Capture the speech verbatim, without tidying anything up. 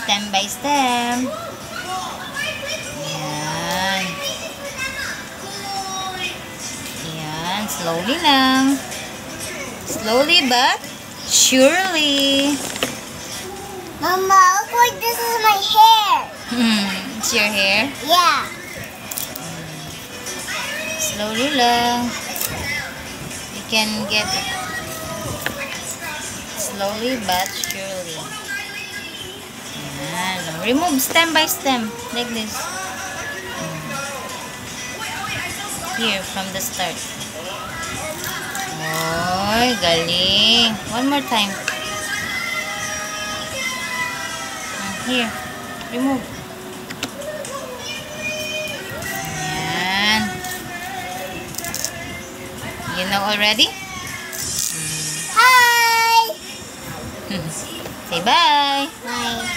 Stem by stem. Ayan. Ayan. Slowly lang. Slowly but surely. Mama, look like this is my hair. Hmm. It's your hair? Yeah. Slowly lang. You can get it. Slowly but surely. Ayan. Remove stem by stem. Like this. Here, from the start. Oy, galing. One more time. Here. Remove. Ayan. You know already? Hi. Say bye. Bye.